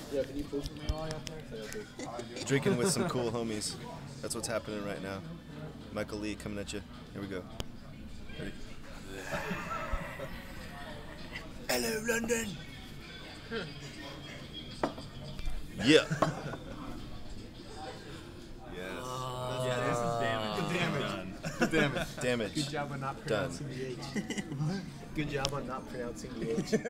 Yeah, can you food for me while you're out there? Drinking with some cool homies. That's what's happening right now. Michael Lee coming at you. Here we go. Ready? Hello, London. Yeah. Yes. Yeah, this is damage. Damage. Damage. Good job on not pronouncing the H. Good job on not pronouncing the H.